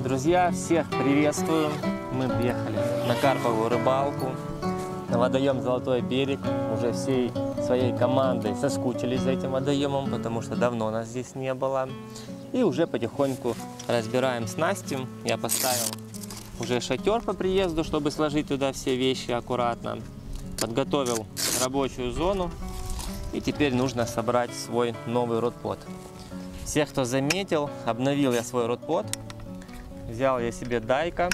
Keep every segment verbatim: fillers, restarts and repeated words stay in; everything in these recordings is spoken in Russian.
Друзья, всех приветствую! Мы приехали на карповую рыбалку на водоем Золотой берег. Уже всей своей командой соскучились за этим водоемом, потому что давно нас здесь не было. И уже потихоньку разбираем снасти. Я поставил уже шатер по приезду, чтобы сложить туда все вещи аккуратно. Подготовил рабочую зону. И теперь нужно собрать свой новый родпод. Всех, кто заметил, обновил я свой родпод. Взял я себе дайка.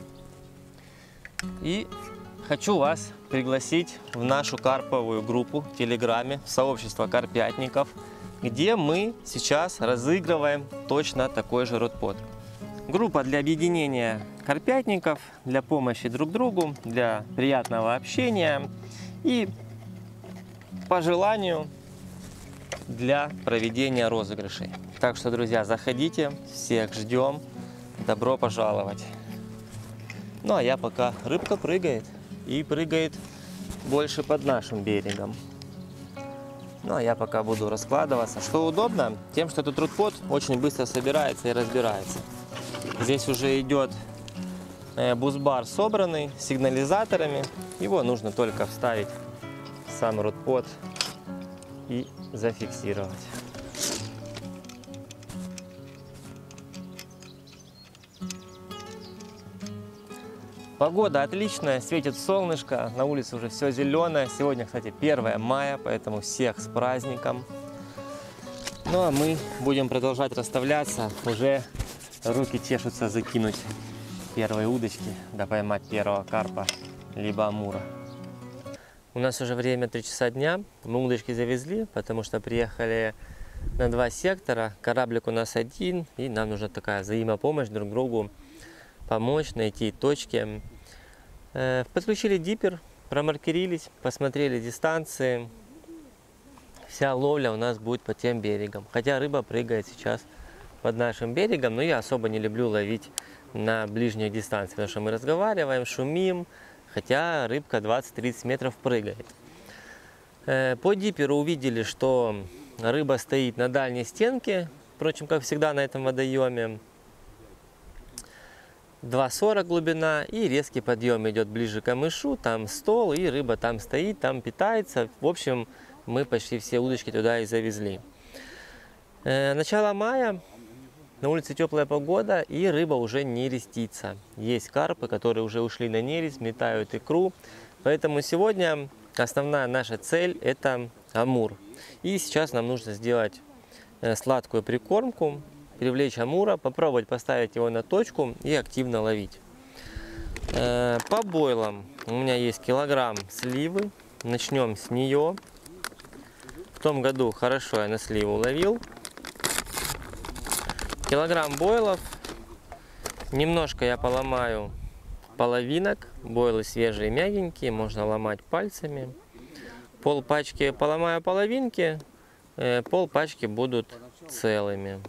И хочу вас пригласить в нашу карповую группу в Телеграме, в сообщество карпятников, где мы сейчас разыгрываем точно такой же родпод. Группа для объединения карпятников, для помощи друг другу, для приятного общения и, по желанию, для проведения розыгрышей. Так что, друзья, заходите, всех ждем. Добро пожаловать. Ну а я пока, рыбка прыгает. И прыгает больше под нашим берегом. Ну а я пока буду раскладываться. Что удобно? Тем, что этот родпод очень быстро собирается и разбирается. Здесь уже идет бусбар собранный, с сигнализаторами. Его нужно только вставить в сам родпод и зафиксировать. Погода отличная, светит солнышко, на улице уже все зеленое. Сегодня, кстати, первое мая, поэтому всех с праздником. Ну а мы будем продолжать расставляться. Уже руки чешутся закинуть первые удочки, да поймать первого карпа, либо амура. У нас уже время три часа дня, мы удочки завезли, потому что приехали на два сектора. Кораблик у нас один, и нам нужна такая взаимопомощь друг другу. Помочь найти точки. Подключили диппер, промаркерились, посмотрели дистанции. Вся ловля у нас будет по тем берегам. Хотя рыба прыгает сейчас под нашим берегом, но я особо не люблю ловить на ближних дистанциях, потому что мы разговариваем, шумим, хотя рыбка двадцать-тридцать метров прыгает. По дипперу увидели, что рыба стоит на дальней стенке, впрочем, как всегда на этом водоеме. два сорок глубина, и резкий подъем идет ближе к камышу, там стол, и рыба там стоит, там питается. В общем, мы почти все удочки туда и завезли. Э, начало мая, на улице теплая погода, и рыба уже нерестится. Есть карпы, которые уже ушли на нерест, метают икру. Поэтому сегодня основная наша цель – это амур. И сейчас нам нужно сделать сладкую прикормку, привлечь амура, попробовать поставить его на точку и активно ловить. По бойлам у меня есть килограмм сливы. Начнем с нее. В том году хорошо я на сливу ловил. Килограмм бойлов. Немножко я поломаю половинок. Бойлы свежие, мягенькие, можно ломать пальцами. Пол пачки поломаю половинки, пол пачки будут целыми.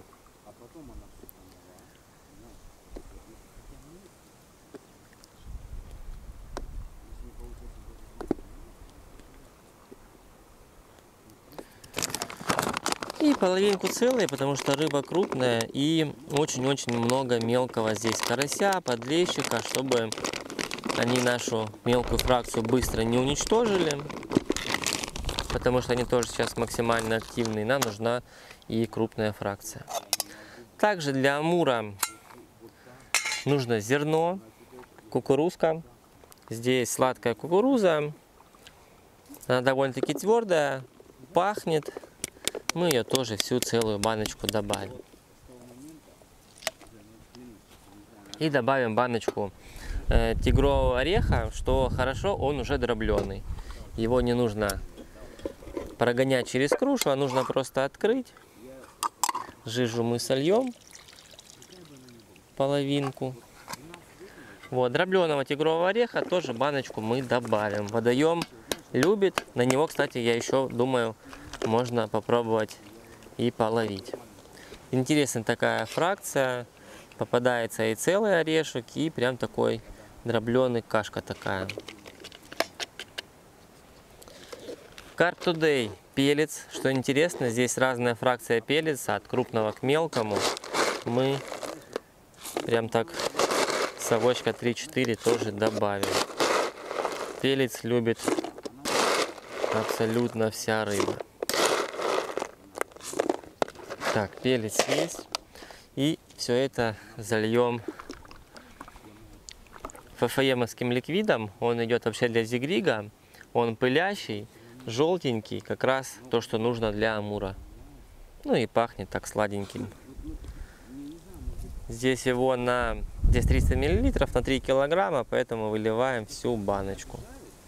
И половинку целые, потому что рыба крупная и очень-очень много мелкого здесь карася, подлещика, чтобы они нашу мелкую фракцию быстро не уничтожили, потому что они тоже сейчас максимально активны, и нам нужна и крупная фракция. Также для амура нужно зерно, кукурузка. Здесь сладкая кукуруза, она довольно-таки твердая, пахнет. Мы ее тоже всю целую баночку добавим. И добавим баночку э, тигрового ореха, что хорошо, он уже дробленый. Его не нужно прогонять через крушу, а нужно просто открыть. Жижу мы сольем половинку. Вот, дробленого тигрового ореха тоже баночку мы добавим. Водоем любит, на него, кстати, я еще думаю, можно попробовать и половить. Интересная такая фракция. Попадается и целый орешек, и прям такой дробленый, кашка такая. Carp Today пелец. Что интересно, здесь разная фракция пелеца, от крупного к мелкому. Мы прям так совочка три-четыре тоже добавим. Перец любит абсолютно вся рыба. Так, перец есть. И все это зальем ФФМовским ликвидом. Он идет вообще для зигрига. Он пылящий, желтенький, как раз то, что нужно для амура. Ну и пахнет так сладеньким. Здесь его на здесь триста миллилитров на три килограмма, поэтому выливаем всю баночку.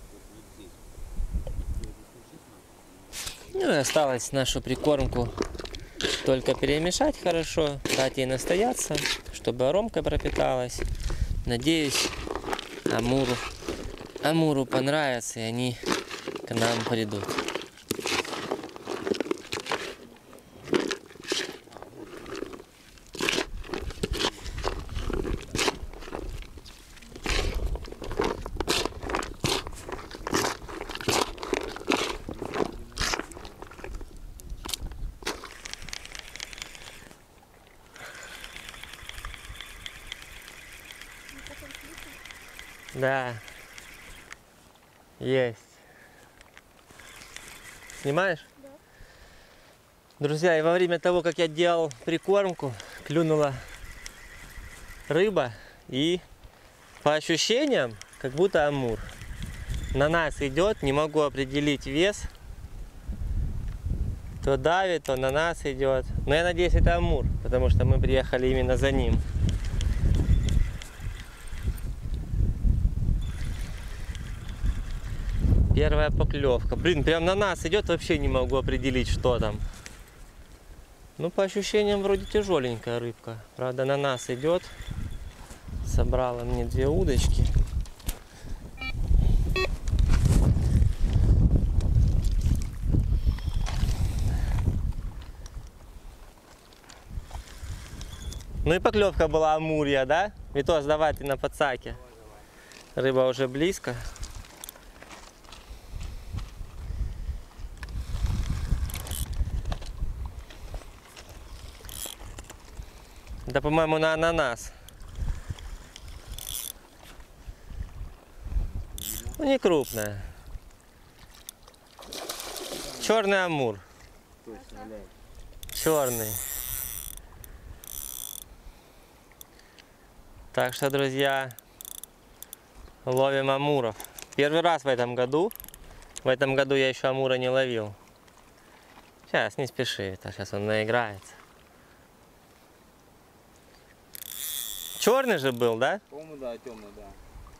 Ну и осталось нашу прикормку только перемешать хорошо, дать ей настояться, чтобы аромка пропиталась. Надеюсь, амуру, амуру понравится, и они к нам придут. Да, есть. Снимаешь? Да. Друзья, и во время того, как я делал прикормку, клюнула рыба, и по ощущениям, как будто амур. На нас идет, не могу определить вес. То давит, то на нас идет. Но я надеюсь, это амур, потому что мы приехали именно за ним. Первая поклевка. Блин, прям на нас идет, вообще не могу определить, что там. Ну, по ощущениям, вроде тяжеленькая рыбка. Правда, на нас идет. Собрала мне две удочки. Ну и поклевка была амурья, да? Витос, давай ты на подсаке. Рыба уже близко. Да, по-моему, на ананас. Ну, не крупная. Черный амур. Черный. Так что, друзья, ловим амуров. Первый раз в этом году. В этом году я еще амура не ловил. Сейчас, не спеши, это сейчас он наиграется. Черный же был, да? По-моему, да, темный, да.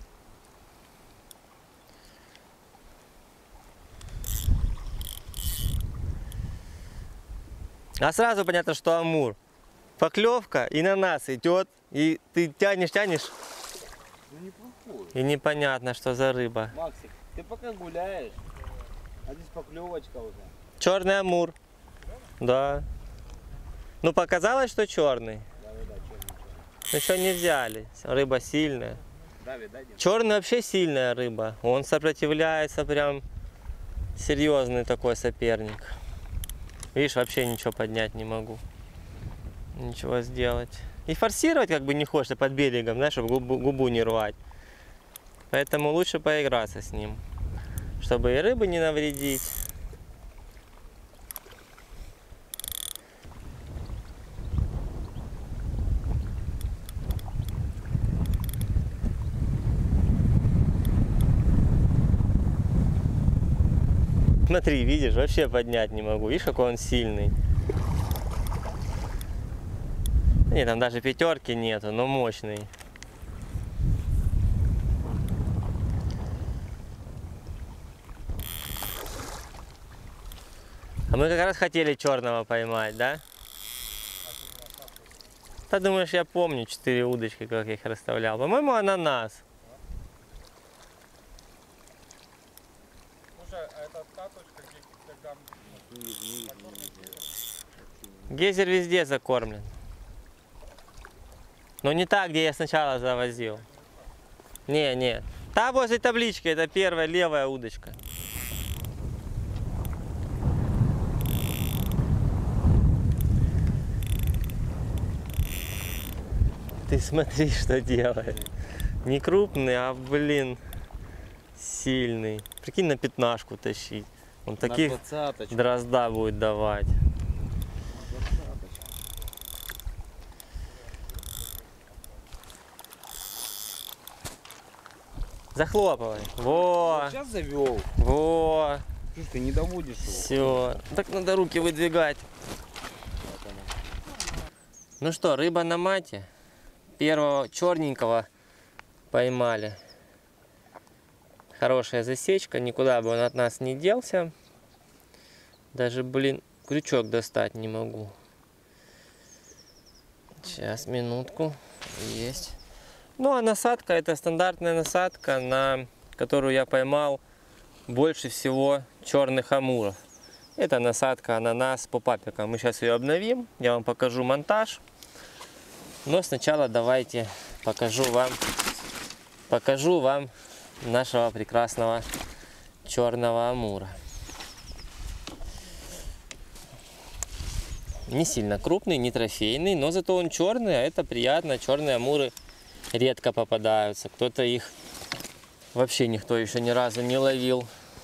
А сразу понятно, что амур. Поклевка и на нас идет, и ты тянешь, тянешь. Ну не похож. И непонятно, что за рыба. Максик, ты пока гуляешь, а здесь поклевочка уже. Черный амур. Да. Ну показалось, что черный. Да, да, да, черный, черный. Еще не взяли. Рыба сильная. Да, видать, нет. Черный вообще сильная рыба. Он сопротивляется, прям серьезный такой соперник. Видишь, вообще ничего поднять не могу. Ничего сделать. И форсировать как бы не хочется под берегом, знаешь, чтобы губу, губу не рвать. Поэтому лучше поиграться с ним, чтобы и рыбы не навредить. Смотри, видишь, вообще поднять не могу. Видишь, какой он сильный. Нет, там даже пятерки нету, но мощный. А мы как раз хотели черного поймать, да? Ты думаешь, я помню четыре удочки, как я их расставлял. По-моему, ананас. Слушай, а это та точка, где когда... Гейзер везде закормлен. Но не так, где я сначала завозил. Не, не. Та возле таблички, это первая левая удочка. Ты смотри, что делает. Не крупный, а, блин, сильный. Прикинь, на пятнашку тащить. Он таких дрозда будет давать. Захлопывай. Во. Сейчас завел. Во. Слушай, ты не доводишь его. Все. Так надо руки выдвигать. Ну что, рыба на мате. Первого черненького поймали. Хорошая засечка. Никуда бы он от нас не делся. Даже, блин, крючок достать не могу. Сейчас, минутку. Есть. Ну а насадка, это стандартная насадка, на которую я поймал больше всего черных амуров. Это насадка ананас по папикам. Мы сейчас ее обновим, я вам покажу монтаж. Но сначала давайте покажу вам, покажу вам нашего прекрасного черного амура. Не сильно крупный, не трофейный, но зато он черный, а это приятно. Черные амуры редко попадаются. Кто-то их вообще никто еще ни разу не ловил.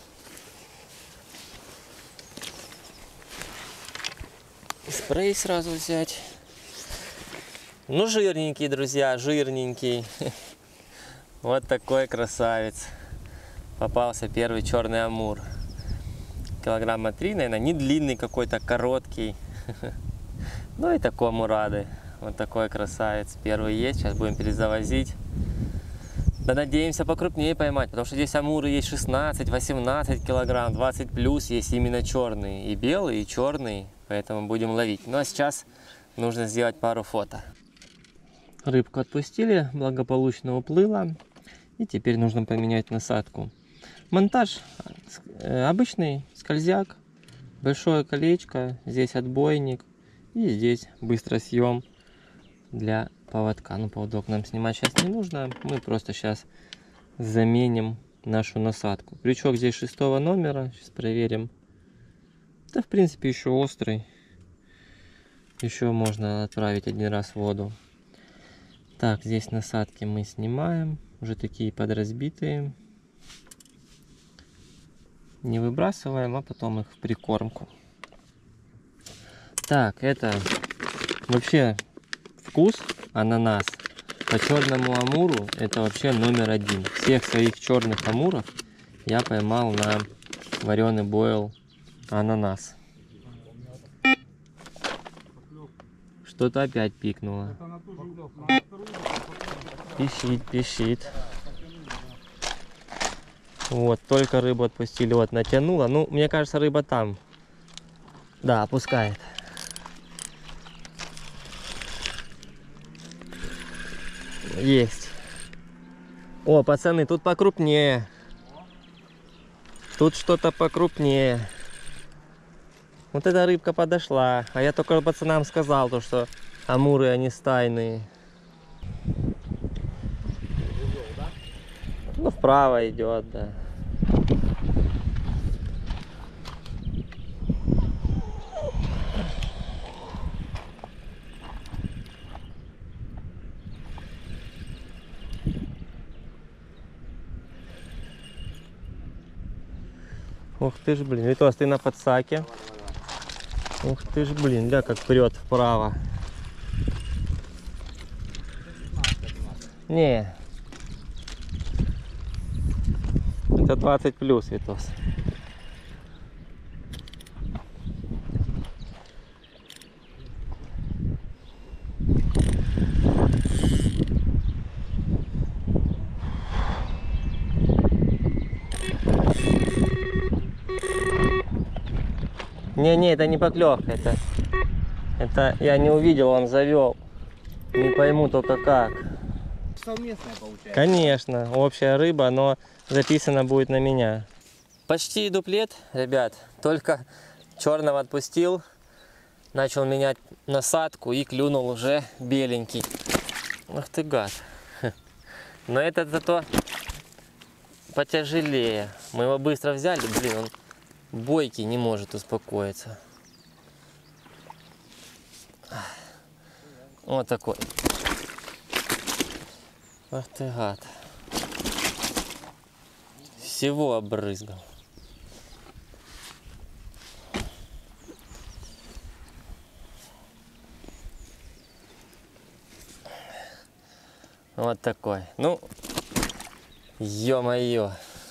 Спрей сразу взять. Ну, жирненький, друзья, жирненький. Вот такой красавец. Попался первый черный амур. Килограмма три, наверное, не длинный какой-то, короткий. Ну и такому рады. Вот такой красавец. Первый есть. Сейчас будем перезавозить. Да надеемся покрупнее поймать. Потому что здесь амуры есть шестнадцать, восемнадцать килограмм. двадцать плюс есть именно черные. И белый, и черный. Поэтому будем ловить. Ну а сейчас нужно сделать пару фото. Рыбку отпустили. Благополучно уплыла. И теперь нужно поменять насадку. Монтаж обычный. Скользяк. Большое колечко. Здесь отбойник. И здесь быстросъем для поводка. Ну, поводок нам снимать сейчас не нужно. Мы просто сейчас заменим нашу насадку. Крючок здесь шестого номера. Сейчас проверим. Да, в принципе, еще острый. Еще можно отправить один раз в воду. Так, здесь насадки мы снимаем. Уже такие подразбитые. Не выбрасываем, а потом их в прикормку. Так, это вообще вкус ананас по черному амуру, это вообще номер один. Всех своих черных амуров я поймал на вареный бойл ананас. Что-то опять пикнуло. Пищит, пищит. Вот, только рыбу отпустили, вот, натянула. Ну, мне кажется, рыба там. Да, опускает. Есть. О, пацаны, тут покрупнее. Тут что-то покрупнее. Вот эта рыбка подошла. А я только пацанам сказал, то, что амуры, они стайные. Ну, вправо идет, да. Ух ты ж, блин, Витос, ты на подсаке. Ух ты ж, блин, да, как прет вправо. Не. Это двадцать плюс, Витос. Не-не, это не поклевка, это, это я не увидел, он завел. Не пойму только как. Совместная получается. Конечно, общая рыба, но записано будет на меня. Почти дуплет, ребят, только черного отпустил, начал менять насадку и клюнул уже беленький. Ах ты гад. Но этот зато потяжелее. Мы его быстро взяли, блин, он бойкий, не может успокоиться. Вот такой. Ах ты гад. Всего обрызгал. Вот такой. Ну, ё-моё.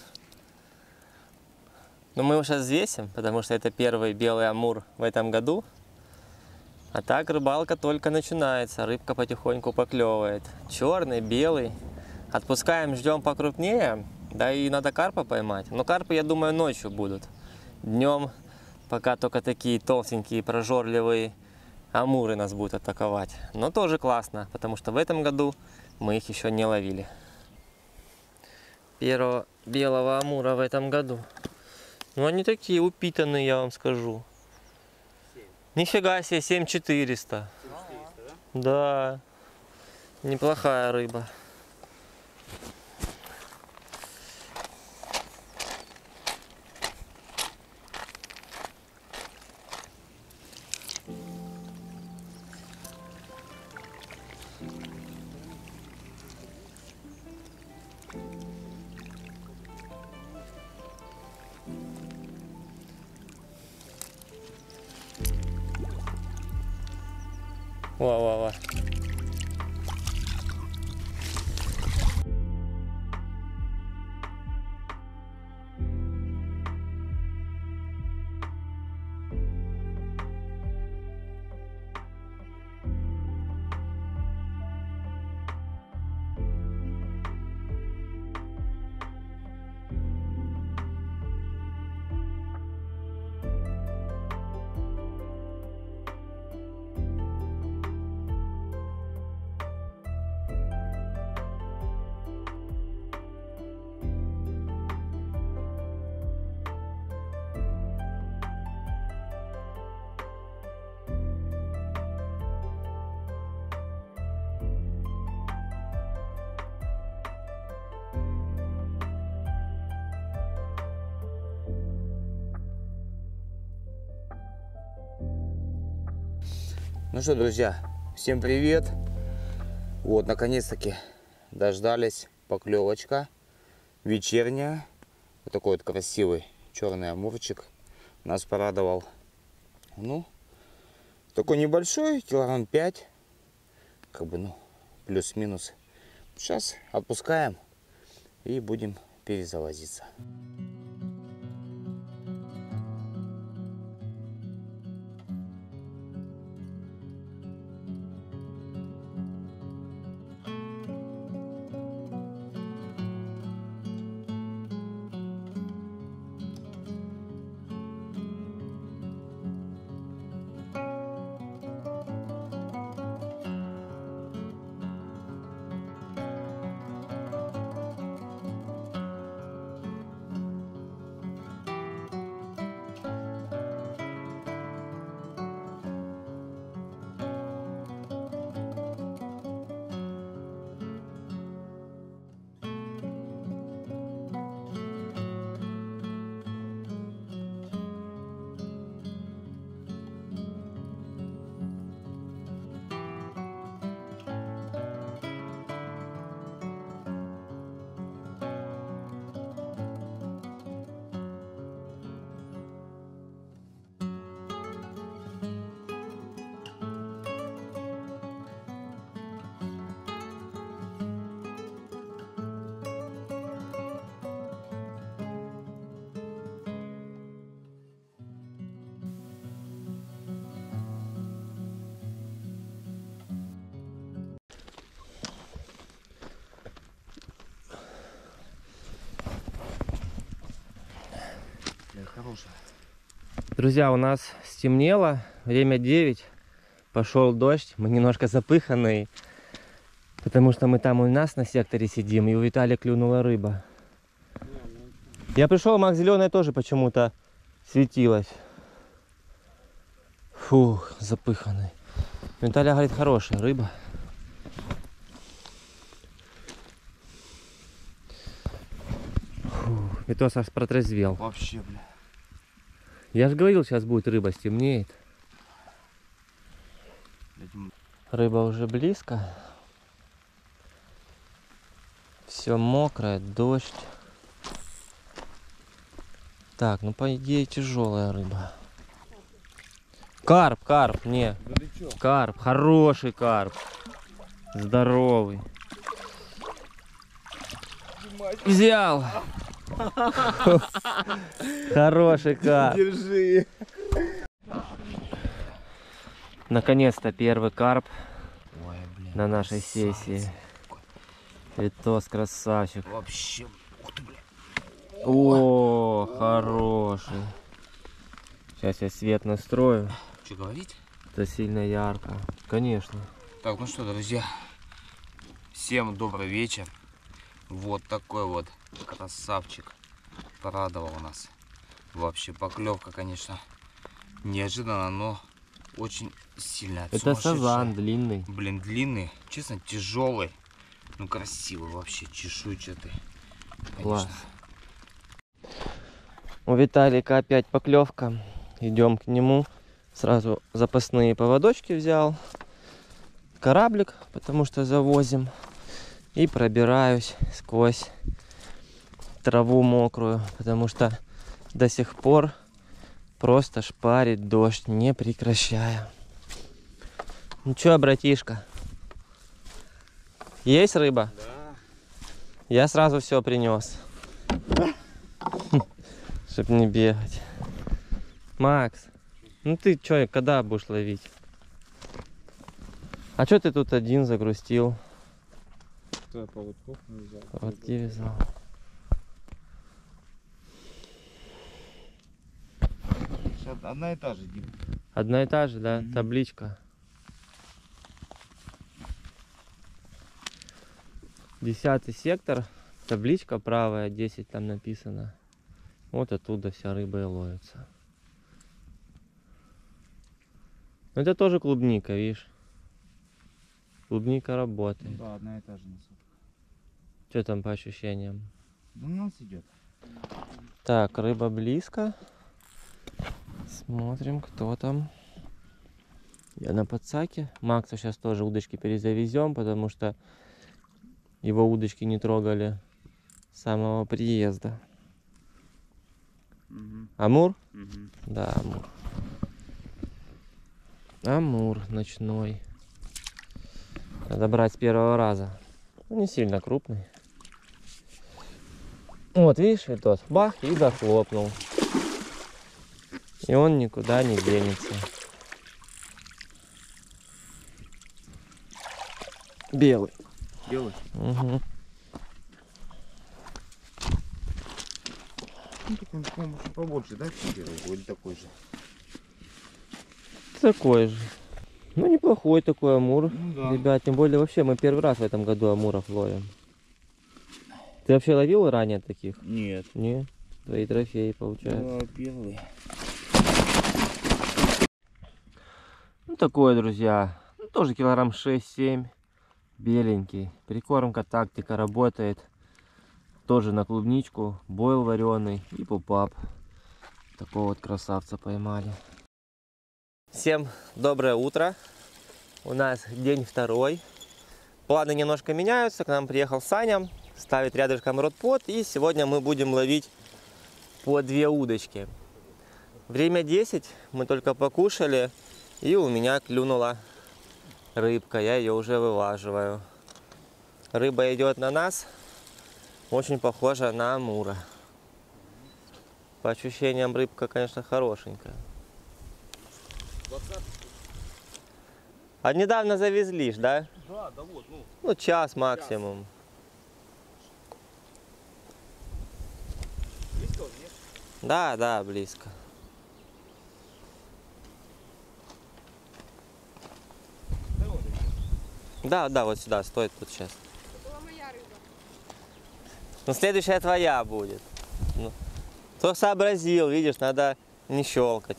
Ну, мы его сейчас взвесим, потому что это первый белый амур в этом году. А так рыбалка только начинается. Рыбка потихоньку поклевывает. Черный, белый. Отпускаем, ждем покрупнее. Да и надо карпа поймать. Но карпы, я думаю, ночью будут. Днем пока только такие толстенькие, прожорливые амуры нас будут атаковать. Но тоже классно, потому что в этом году мы их еще не ловили. Первого белого амура в этом году. Ну они такие упитанные, я вам скажу. Нифига себе, семь четыреста. Да? Да. Неплохая рыба. Ва-ва-ва. Ну что, друзья, всем привет. Вот, наконец-таки дождались. Поклевочка вечерняя. Вот такой вот красивый черный амурчик нас порадовал. Ну, такой небольшой, килограмм пять. Как бы, ну, плюс-минус. Сейчас отпускаем и будем перезавозиться. Хорошая. Друзья, у нас стемнело, время девять, пошел дождь, мы немножко запыханные, потому что мы там у нас на секторе сидим, и у Виталия клюнула рыба. Я пришел, мак зеленая тоже почему-то светилась. Фух, запыханный. Виталия говорит, хорошая рыба. Фух, Витос аж протрезвел. Вообще, бля. Я же говорил, сейчас будет рыба, стемнеет. Рыба уже близко. Все мокрое, дождь. Так, ну по идее тяжелая рыба. Карп, карп, не. Да ты чё? Карп, хороший карп. Здоровый. Взял. Хороший карп. Держи. Наконец-то первый карп Ой, блин. на нашей сессии. Витос красавчик. Вообще. Ух ты, блин. О, хороший. Сейчас я свет настрою. Что говорить? Это сильно ярко. Конечно. Так, ну что, друзья. Всем добрый вечер. Вот такой вот красавчик порадовал нас. Вообще поклевка, конечно, неожиданно, но очень сильная. Это сазан длинный. Блин, длинный, честно, тяжелый. Ну красивый вообще, чешуйчатый. Класс. У Виталика опять поклевка. Идем к нему. Сразу запасные поводочки взял. Кораблик, потому что завозим. И пробираюсь сквозь траву мокрую, потому что до сих пор просто шпарит дождь, не прекращая. Ну чё, братишка? Есть рыба? Да. Я сразу все принес. Чтоб не бегать. Макс, ну ты чё, когда будешь ловить? А чё ты тут один загрустил? Что я поводков не взял? Поводки вязал. Одна и та же, Дим. Одна и та же, да? Мгм. Табличка. Десятый сектор. Табличка правая, десять там написано. Вот оттуда вся рыба и ловится. Но это тоже клубника, видишь? Клубника работает. Да, одна и та же несут. Что там по ощущениям? Да у нас идет. Так, рыба близко. Смотрим, кто там. Я на подсаке. Макса сейчас тоже удочки перезавезем, потому что его удочки не трогали с самого приезда. Угу. Амур? Угу. Да, амур. Амур ночной. Надо брать с первого раза. Ну, не сильно крупный. Вот, видишь, Витос, бах, и захлопнул. И он никуда не денется. Белый. Белый? Угу. Ну, такой, по-моему, побольше, да, чем белый? Или такой же? Такой же. Ну, неплохой такой амур. Ну да. Ребят, тем более вообще мы первый раз в этом году амуров ловим. Ты вообще ловил ранее таких? Нет. Не? Твои трофеи, получается. Да, белый. Ну, такое, друзья. Ну, тоже килограмм шесть-семь. Беленький. Прикормка, тактика работает. Тоже на клубничку. Бойл вареный и пупап. Такого вот красавца поймали. Всем доброе утро. У нас день второй. Планы немножко меняются. К нам приехал Саня. Ставит рядышком ротпот. И сегодня мы будем ловить по две удочки. Время десять. Мы только покушали. И у меня клюнула рыбка. Я ее уже вылаживаю. Рыба идет на нас. Очень похожа на амура. По ощущениям рыбка, конечно, хорошенькая. А недавно завезли ж, да? Да, да вот, ну. Ну, час максимум. Близко уже, нет? Да, да, близко. Да вот. Да, да, вот сюда, стоит тут сейчас. Это была моя рыба. Ну, следующая твоя будет. Ну, кто сообразил, видишь, надо не щелкать.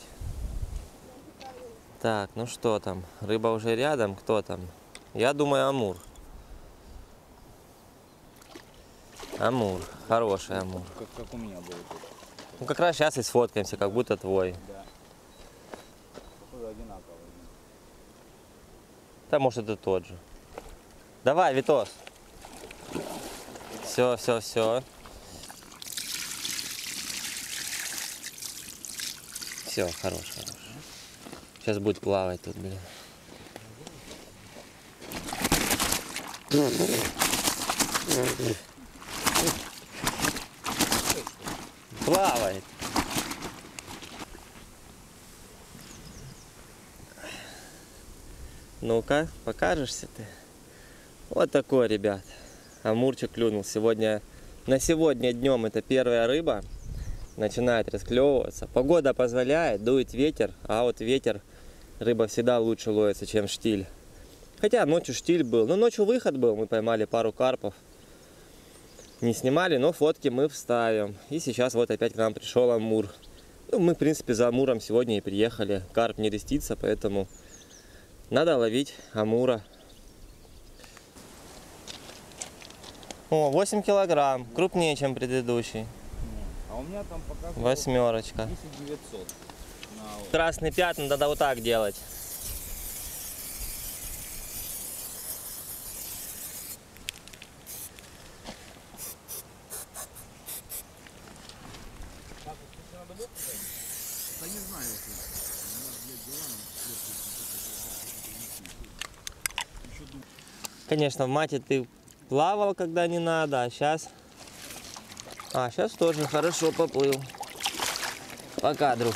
Так, ну что там? Рыба уже рядом, кто там? Я думаю, амур. Амур, хороший амур. Как, как у меня было тут. Ну, как раз сейчас и сфоткаемся, как будто твой. Да. Походу одинаковый. Да, может, это тот же. Давай, Витос. Все, все, все. Все, хорош, хорош. Сейчас будет плавать тут, блин. Плавает. Ну-ка, покажешься ты? Вот такой, ребят. Амурчик клюнул сегодня. На сегодня днем это первая рыба. Начинает расклевываться. Погода позволяет, дует ветер. А вот ветер, рыба всегда лучше ловится, чем штиль. Хотя ночью штиль был. Но ночью выход был. Мы поймали пару карпов. Не снимали, но фотки мы вставим. И сейчас вот опять к нам пришел амур. Ну, мы, в принципе, за амуром сегодня и приехали. Карп не рестится, поэтому надо ловить амура. О, восемь килограмм. Крупнее, чем предыдущий. А у меня там показывает Восьмерочка. десять девятьсот. На... Красные пятна надо вот так делать. Да не знаю, Конечно, в мате ты плавал, когда не надо, а сейчас... А, сейчас тоже хорошо поплыл. Пока, друг.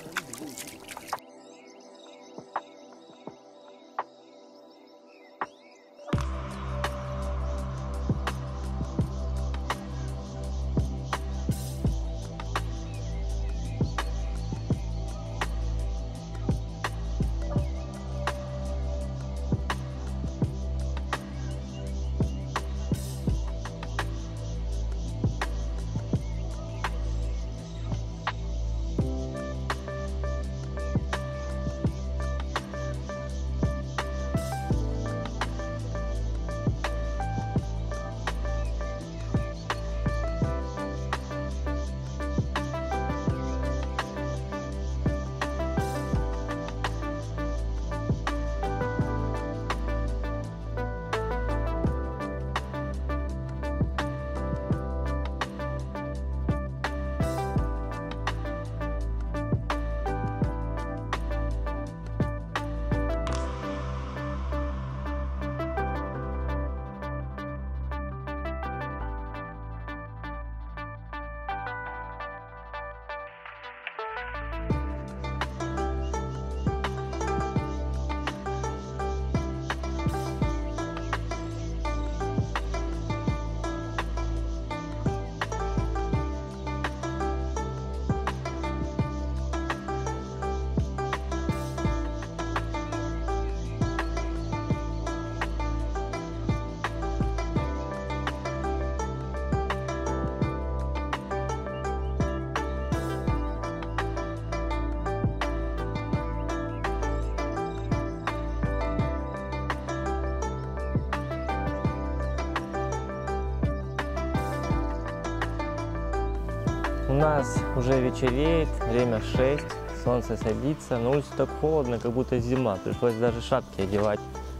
У нас уже вечереет, время шесть, солнце садится, на улице так холодно, как будто зима, пришлось даже шапки одевать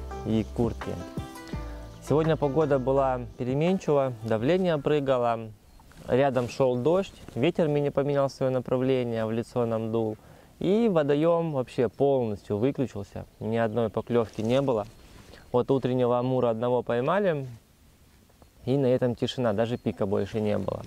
и куртки. Сегодня погода была переменчива, давление прыгало, рядом шел дождь, ветер мне поменял свое направление, в лицо нам дул, и водоем вообще полностью выключился, ни одной поклевки не было. Вот утреннего амура одного поймали, и на этом тишина, даже пика больше не было.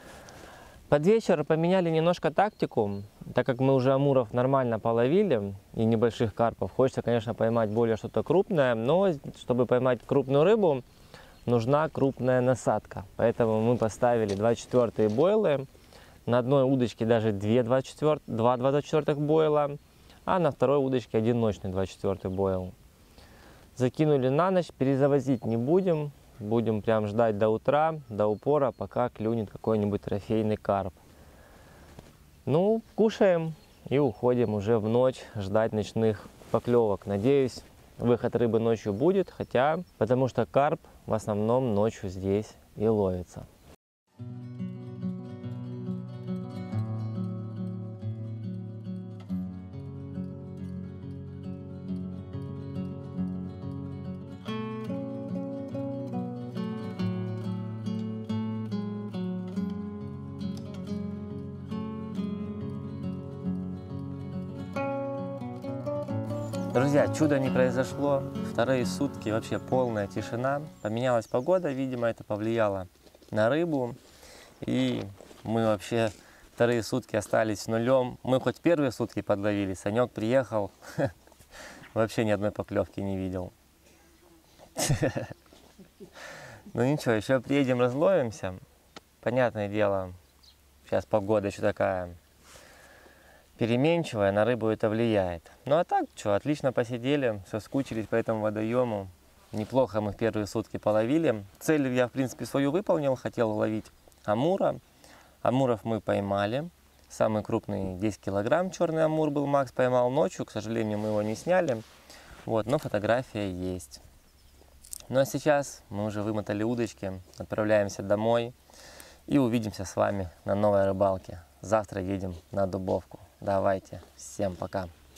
Под вечер поменяли немножко тактику, так как мы уже амуров нормально половили и небольших карпов. Хочется, конечно, поймать более что-то крупное, но чтобы поймать крупную рыбу, нужна крупная насадка. Поэтому мы поставили двадцать четвёртые бойлы. На одной удочке даже два двадцать четвёртых бойла, а на второй удочке один ночный двадцать четвёртый бойл. Закинули на ночь, перезавозить не будем. Будем прям ждать до утра, до упора, пока клюнет какой-нибудь трофейный карп. Ну, кушаем и уходим уже в ночь ждать ночных поклевок. Надеюсь, выход рыбы ночью будет, хотя, потому что карп в основном ночью здесь и ловится. Друзья, чудо не произошло. Вторые сутки вообще полная тишина. Поменялась погода, видимо, это повлияло на рыбу. И мы вообще вторые сутки остались с нулем. Мы хоть первые сутки подловили. Санек приехал, вообще ни одной поклевки не видел. Ну ничего, еще приедем, разловимся. Понятное дело, сейчас погода еще такая переменчивая, на рыбу это влияет. Ну а так, что, отлично посидели, соскучились по этому водоему. Неплохо мы в первые сутки половили. Цель я, в принципе, свою выполнил, хотел ловить амура. Амуров мы поймали. Самый крупный десять килограмм черный амур был, Макс поймал ночью. К сожалению, мы его не сняли. Вот, но фотография есть. Ну а сейчас мы уже вымотали удочки, отправляемся домой и увидимся с вами на новой рыбалке. Завтра едем на Дубовку. Давайте, всем пока.